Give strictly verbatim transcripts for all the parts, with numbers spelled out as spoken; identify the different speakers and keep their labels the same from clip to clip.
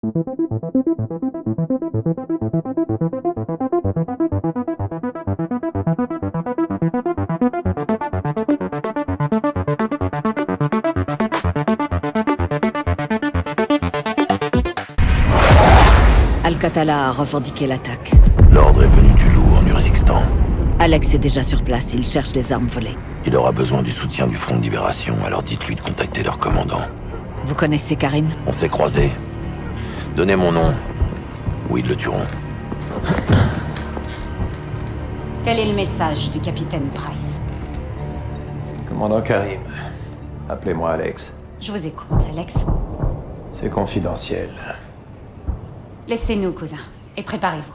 Speaker 1: Al-Qatala a revendiqué l'attaque.
Speaker 2: L'ordre est venu du loup en Urzikstan.
Speaker 1: Alex est déjà sur place, il cherche les armes volées.
Speaker 2: Il aura besoin du soutien du Front de Libération, alors dites-lui de contacter leur commandant.
Speaker 1: Vous connaissez Karim?
Speaker 2: On s'est croisés. Donnez mon nom, ou ils le tueront.
Speaker 3: Quel est le message du capitaine Price?
Speaker 4: Commandant Karim, appelez-moi Alex.
Speaker 3: Je vous écoute, Alex.
Speaker 4: C'est confidentiel.
Speaker 3: Laissez-nous, cousin, et préparez-vous.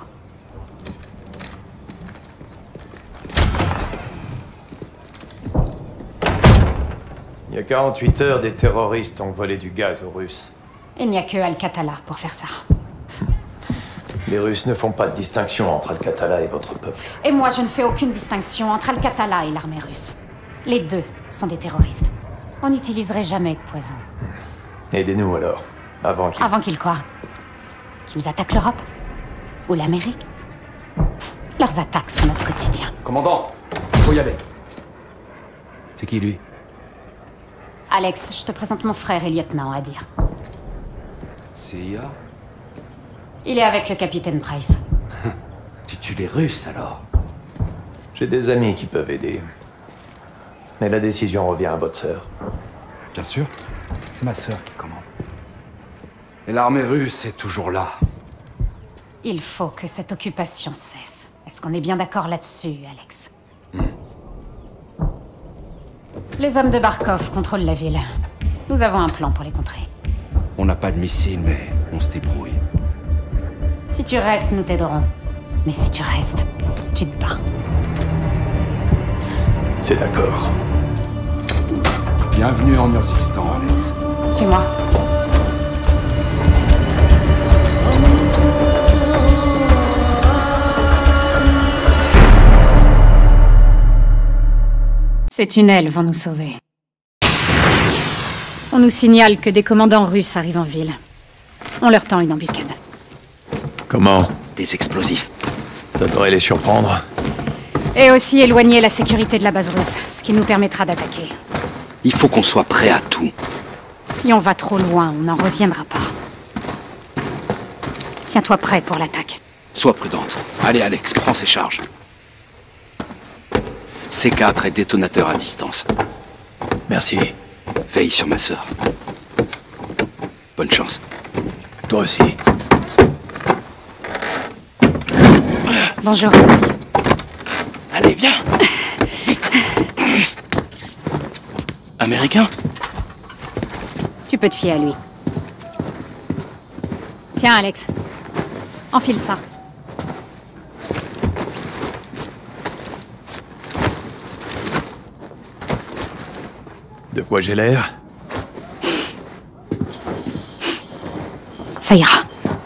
Speaker 4: Il y a quarante-huit heures, des terroristes ont volé du gaz aux Russes.
Speaker 3: Il n'y a que Al-Qatala pour faire ça.
Speaker 4: Les Russes ne font pas de distinction entre Al-Qatala et votre peuple.
Speaker 3: Et moi, je ne fais aucune distinction entre Al-Qatala et l'armée russe. Les deux sont des terroristes. On n'utiliserait jamais de poison.
Speaker 4: Aidez-nous alors, avant qu'ils...
Speaker 3: Avant qu'ils quoi? Qu'ils attaquent l'Europe? Ou l'Amérique? Leurs attaques sont notre quotidien.
Speaker 5: Commandant, faut y aller. C'est qui, lui?
Speaker 3: Alex, je te présente mon frère et lieutenant, à dire.
Speaker 5: C I A?
Speaker 3: Il est avec le capitaine Price.
Speaker 5: Tu tues les Russes, alors?
Speaker 4: J'ai des amis qui peuvent aider. Mais la décision revient à votre sœur.
Speaker 5: Bien sûr. C'est ma sœur qui commande. Et l'armée russe est toujours là.
Speaker 3: Il faut que cette occupation cesse. Est-ce qu'on est bien d'accord là-dessus, Alex?
Speaker 5: Hmm.
Speaker 3: Les hommes de Barkov contrôlent la ville. Nous avons un plan pour les contrer.
Speaker 5: On n'a pas de missiles, mais on se débrouille.
Speaker 3: Si tu restes, nous t'aiderons. Mais si tu restes, tu te bats.
Speaker 4: C'est d'accord.
Speaker 5: Bienvenue en Urzikstan, Alex.
Speaker 3: Suis-moi. Ces tunnels vont nous sauver. On nous signale que des commandants russes arrivent en ville. On leur tend une embuscade.
Speaker 4: Comment?
Speaker 5: Des explosifs.
Speaker 4: Ça devrait les surprendre.
Speaker 3: Et aussi éloigner la sécurité de la base russe, ce qui nous permettra d'attaquer.
Speaker 5: Il faut qu'on soit prêt à tout.
Speaker 3: Si on va trop loin, on n'en reviendra pas. Tiens-toi prêt pour l'attaque.
Speaker 5: Sois prudente. Allez, Alex, prends ces charges. C quatre est détonateur à distance.
Speaker 4: Merci.
Speaker 5: Veille sur ma sœur. Bonne chance.
Speaker 4: Toi aussi.
Speaker 3: Bonjour.
Speaker 5: Allez, viens. Vite. Américain?
Speaker 3: Tu peux te fier à lui. Tiens, Alex. Enfile ça.
Speaker 4: De quoi j'ai l'air?
Speaker 3: Ça ira.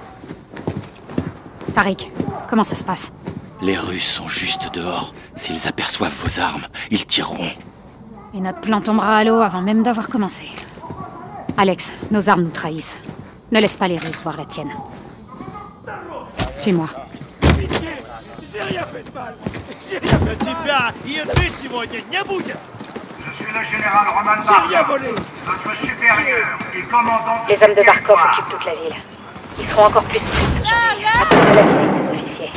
Speaker 3: Tariq, comment ça se passe?
Speaker 5: Les Russes sont juste dehors. S'ils aperçoivent vos armes, ils tireront.
Speaker 3: Et notre plan tombera à l'eau avant même d'avoir commencé. Alex, nos armes nous trahissent. Ne laisse pas les Russes voir la tienne. Suis-moi.
Speaker 6: J'ai rien fait de mal. J'ai rien fait de mal.
Speaker 7: Je suis le général Roman Barkov, notre supérieur et commandant de
Speaker 3: Les hommes de
Speaker 7: ce
Speaker 3: Barkov
Speaker 7: territoire.
Speaker 3: occupent toute la ville. Ils seront encore plus stricts aujourd'hui, à cause de la visite des officiers.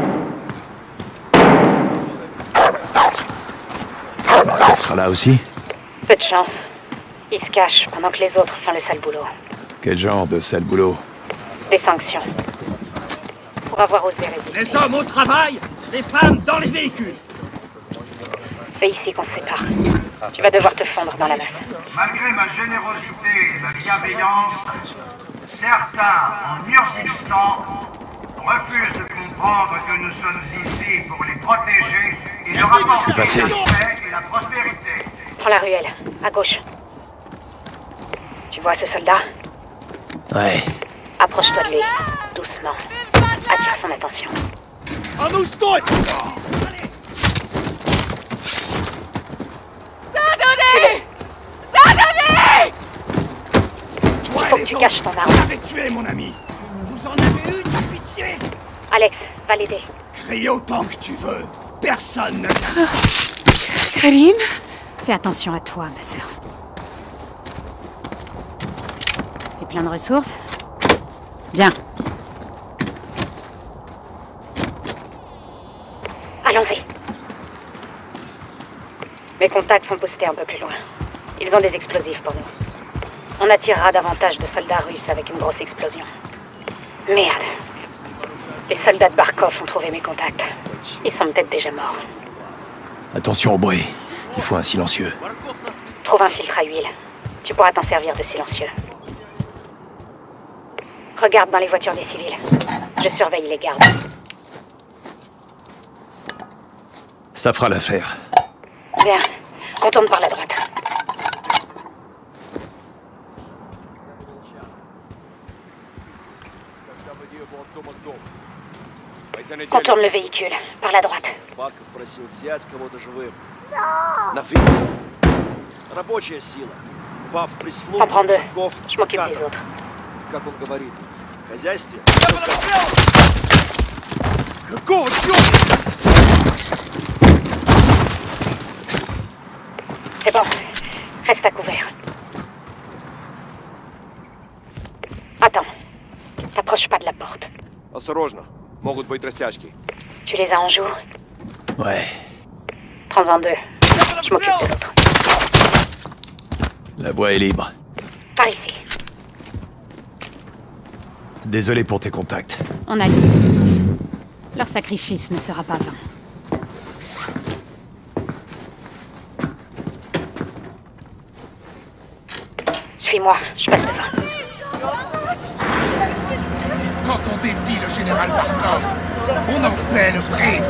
Speaker 4: Barkov sera là aussi?
Speaker 3: Peu de chance. Ils se cachent pendant que les autres font le sale boulot.
Speaker 4: Quel genre de sale boulot?
Speaker 3: Des sanctions. Pour avoir osé résister.
Speaker 6: Les hommes au travail, les femmes dans les véhicules.
Speaker 3: C'est ici qu'on se sépare. Tu vas devoir te fondre dans la masse.
Speaker 7: Malgré ma générosité et ma bienveillance, certains en Urzikstan refusent de comprendre que nous sommes ici pour les protéger et leur apporter la paix et la prospérité.
Speaker 3: Prends la ruelle, à gauche. Tu vois ce soldat?
Speaker 4: Ouais.
Speaker 3: Approche-toi de lui, doucement. Attire son attention.
Speaker 6: А ну стой!
Speaker 3: Il faut que tu caches ton arme.
Speaker 6: J'avais tué mon ami. Vous en avez eu de pitié?
Speaker 3: Alex, va l'aider.
Speaker 6: Crie autant que tu veux. Personne ne...
Speaker 3: Karim? Fais attention à toi, ma sœur. T'es plein de ressources? Bien. Allons-y. Mes contacts sont postés un peu plus loin. Ils ont des explosifs pour nous. On attirera davantage de soldats russes avec une grosse explosion. Merde. Les soldats de Barkov ont trouvé mes contacts. Ils sont peut-être déjà morts.
Speaker 4: Attention au bruit. Il faut un silencieux.
Speaker 3: Trouve un filtre à huile. Tu pourras t'en servir de silencieux. Regarde dans les voitures des civils. Je surveille les gardes.
Speaker 4: Ça fera l'affaire.
Speaker 3: Bien. On tourne par la droite. Contourne le véhicule, par la droite. T'en prends deux. Je m'occupe des autres. C'est bon. Reste à couvert. Attends. T'approches pas de la porte.
Speaker 8: Осторожно. Могут быть растяжки.
Speaker 3: Tu les as en joue?
Speaker 4: Ouais.
Speaker 3: Prends-en deux. Je m'occupe de l'autre.
Speaker 4: La voie est libre.
Speaker 3: Par ici.
Speaker 4: Désolé pour tes contacts.
Speaker 3: On a les explosifs. Leur sacrifice ne sera pas vain. Suis-moi, je passe devant.
Speaker 9: Quand on défie le général Barkov, on en paie le prix.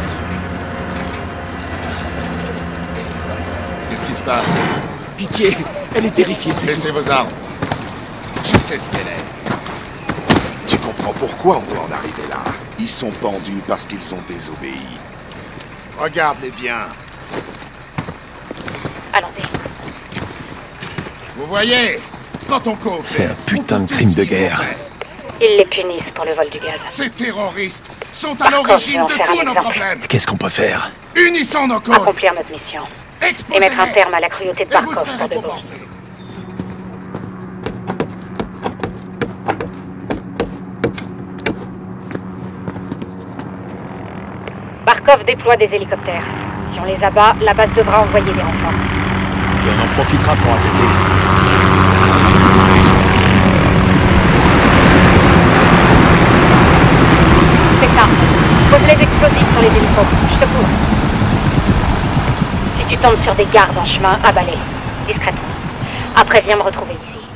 Speaker 9: Qu'est-ce qui se passe?
Speaker 6: Pitié, elle est terrifiée, c'est
Speaker 9: Laissez vos armes. Je sais ce qu'elle est. Tu comprends pourquoi on doit en arriver là. Ils sont pendus parce qu'ils ont désobéi. Regarde-les bien.
Speaker 3: Allons-y.
Speaker 9: Vous voyez, quand on coopère...
Speaker 4: C'est un putain de crime de guerre.
Speaker 3: Ils les punissent pour le vol du gaz.
Speaker 9: Ces terroristes sont à l'origine de tous nos problèmes.
Speaker 4: Qu'est-ce qu'on peut faire?
Speaker 9: Unissons nos causes.
Speaker 3: Accomplir notre mission. Et mettre un terme à la cruauté de
Speaker 9: Et vous
Speaker 3: Barkov
Speaker 9: serez
Speaker 3: pour de bon.
Speaker 9: récompensés.
Speaker 3: Barkov déploie des hélicoptères. Si on les abat, la base devra envoyer des renforts.
Speaker 4: Et on en profitera pour attaquer.
Speaker 3: C'est ça. Pose les explosifs sur les hélicos. Je te couvre. Si tu tombes sur des gardes en chemin, abat-les. Discrètement. Après, viens me retrouver ici.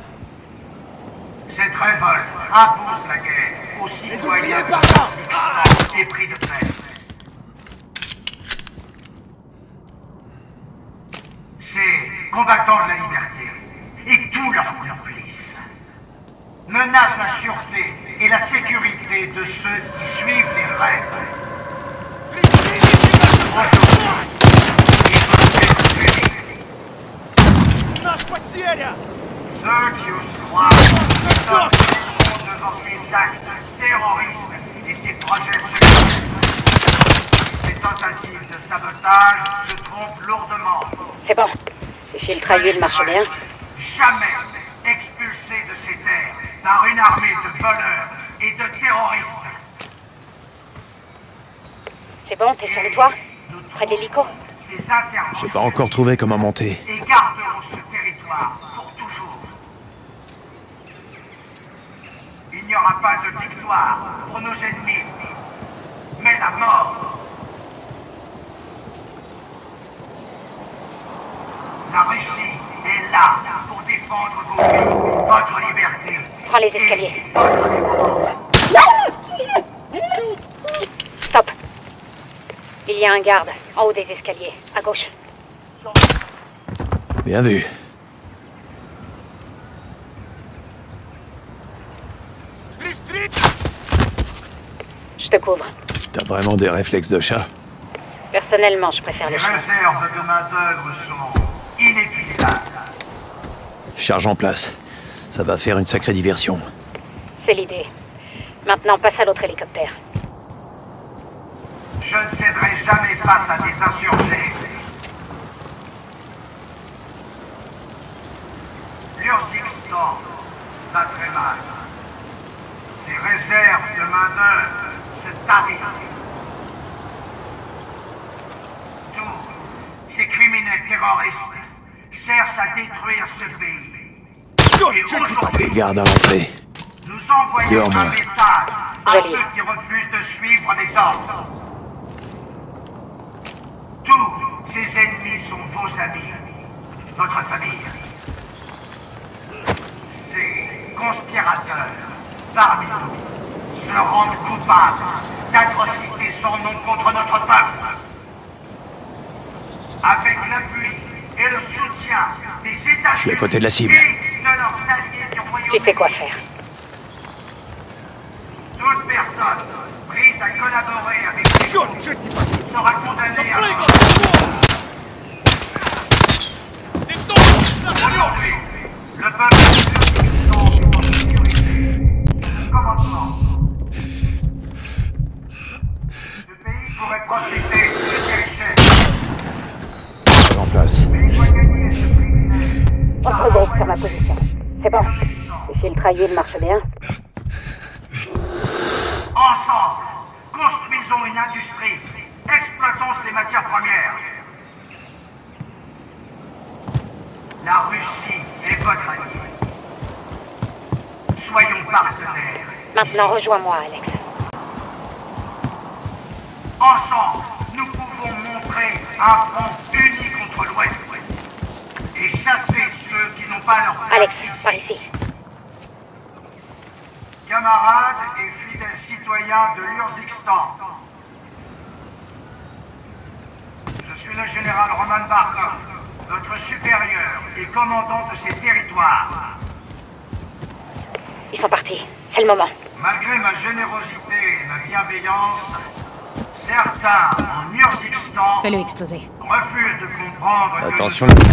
Speaker 7: Cette révolte impose la guerre aux citoyens de Kyrgyzstan épris de paix. Ces combattants de la liberté et tous leurs complices menacent la sûreté et la sécurité de ceux qui suivent les règles. Aujourd'hui, ceux qui osent croire devant ces actes terroristes et ces projets secrets. Ces tentatives de sabotage se trompent lourdement.
Speaker 3: C'est bon. Ces filtres à huile marchent bien.
Speaker 7: Jamais expulsés de ces terres par une armée de voleurs et de terroristes.
Speaker 3: C'est bon, t'es sur le toit? Près de l'hélico?
Speaker 7: Ces interventions
Speaker 4: J'ai pas encore trouvé comment monter.
Speaker 7: et garderont ce territoire pour toujours. Il n'y aura pas de victoire pour nos ennemis, mais la mort. La Russie est là pour défendre vos vies, votre liberté.
Speaker 3: Prends les escaliers. Stop. Il y a un garde, en haut des escaliers, à gauche.
Speaker 4: Bien vu.
Speaker 3: Je te couvre.
Speaker 4: T'as vraiment des réflexes de chat.
Speaker 3: Personnellement, je préfère
Speaker 7: Les
Speaker 3: le chien.
Speaker 7: réserves de main-d'œuvre sont inépuisables.
Speaker 4: Charge en place. Ça va faire une sacrée diversion.
Speaker 3: C'est l'idée. Maintenant, passe à l'autre hélicoptère.
Speaker 7: Je ne céderai jamais face à des insurgés. L'Urzikstan va très mal. Ses réserves de main-d'œuvre se tarissent. Tous ces criminels terroristes cherchent à détruire ce pays. Et aujourd'hui,
Speaker 4: Les gardes à l'entrée.
Speaker 7: nous envoyons
Speaker 4: Dehors,
Speaker 7: un
Speaker 4: moi.
Speaker 7: message à
Speaker 3: Joli.
Speaker 7: ceux qui refusent de suivre les ordres. Tous ces ennemis sont vos amis, votre famille. Ces conspirateurs, parmi nous, se rendent coupables d'atrocités sans nom contre notre peuple. Avec l'appui et le soutien des États-Unis
Speaker 4: Je suis à côté de la cible.
Speaker 7: et de leurs alliés du Royaume-Uni.
Speaker 3: Tu sais quoi faire.
Speaker 7: Toute personne prise à collaborer avec les groupes sera condamnée à mort. Aujourd'hui, le peuple est en sécurité. Commandement. Ce pays pourrait profiter de ses richesses,
Speaker 4: En place.
Speaker 7: mais il doit gagner ce privilège.
Speaker 3: On se regroupe sur ma position. C'est bon. Les fils trahiers marchent bien.
Speaker 7: Ensemble, construisons une industrie. Exploitons ses matières premières. La Russie est votre allié. Soyons partenaires.
Speaker 3: Maintenant, rejoins-moi, Alex.
Speaker 7: Ensemble, nous pouvons montrer un front uni contre l'Ouest et chasser ceux qui n'ont pas leur place
Speaker 3: Alex,
Speaker 7: ici.
Speaker 3: par ici.
Speaker 7: Camarades et fidèles citoyens de l'Urzikstan, je suis le général Roman Barkov, votre supérieur et commandant de ces territoires.
Speaker 3: Ils sont partis. C'est le moment.
Speaker 7: Malgré ma générosité et ma bienveillance, certains en Urzikstan
Speaker 10: Fais-le exploser.
Speaker 7: refusent de comprendre que
Speaker 4: Attention.
Speaker 7: nous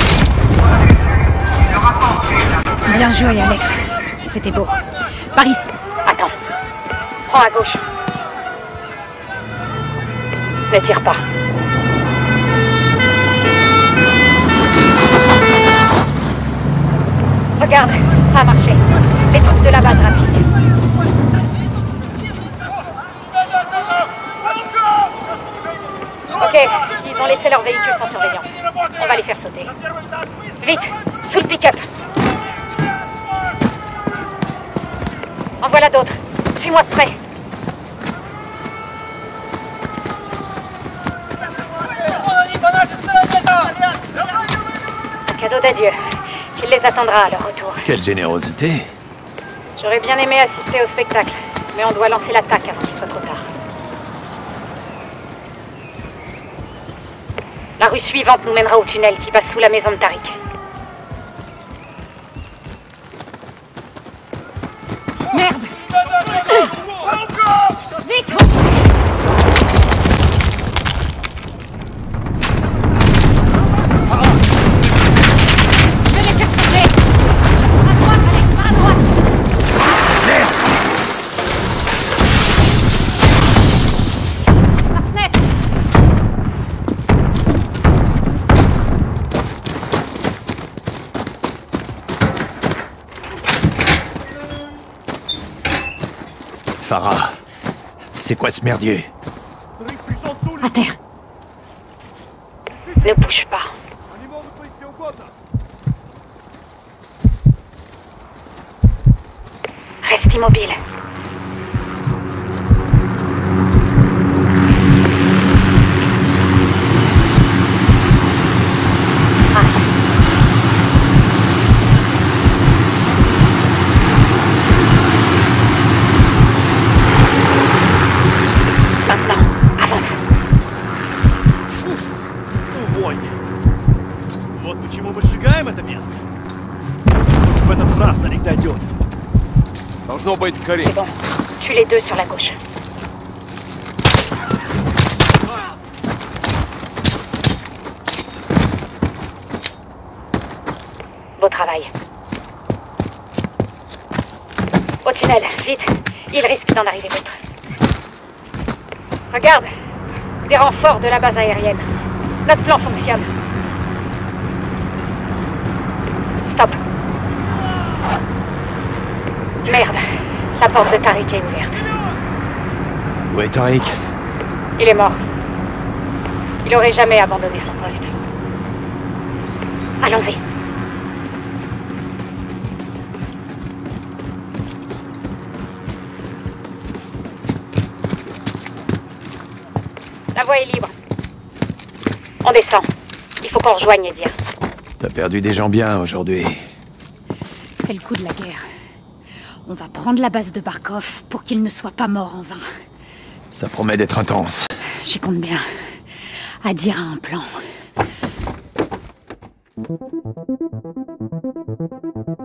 Speaker 7: leur apporter la
Speaker 10: Bien joué, Alex. C'était beau. Par ici.
Speaker 3: Attends. Prends à gauche. Ne tire pas. Regarde, ça a marché. Les troupes de la base rapide. Ok, ils ont laissé leur véhicule sans surveillance. On va les faire sauter. Vite, sous le pick-up. En voilà d'autres. Suis-moi de près. Un cadeau d'adieu. Il les attendra à leur retour.
Speaker 4: Quelle générosité.
Speaker 3: J'aurais bien aimé assister au spectacle, mais on doit lancer l'attaque avant qu'il soit trop tard. La rue suivante nous mènera au tunnel qui passe sous la maison de Tariq.
Speaker 10: Merde. Vite. Je vais les faire sauter. À droite, Alex, à droite. Par fenêtre.
Speaker 4: Farah, c'est quoi ce merdier?
Speaker 10: À terre.
Speaker 3: Ne bouge pas. Reste immobile. Maintenant, avance.
Speaker 6: Ну, вонь. Вот почему мы сжигаем это место. В этот раз до них дойдет.
Speaker 8: Должно быть Карин.
Speaker 3: C'est bon. Tue les deux sur la gauche. Beau travail. Au tunnel, vite. Il risque d'en arriver d'autres. Regarde. Des renforts de la base aérienne. Notre plan fonctionne. Stop. Merde. La porte de Tariq est ouverte.
Speaker 4: Où est Tariq?
Speaker 3: Il est mort. Il aurait jamais abandonné son poste. Allons-y. La voie est libre. On descend. Il faut qu'on rejoigne Edir.
Speaker 4: T'as perdu des gens bien aujourd'hui.
Speaker 10: C'est le coup de la guerre. On va prendre la base de Barkov pour qu'il ne soit pas mort en vain.
Speaker 4: Ça promet d'être intense.
Speaker 10: J'y compte bien. Adir a un plan.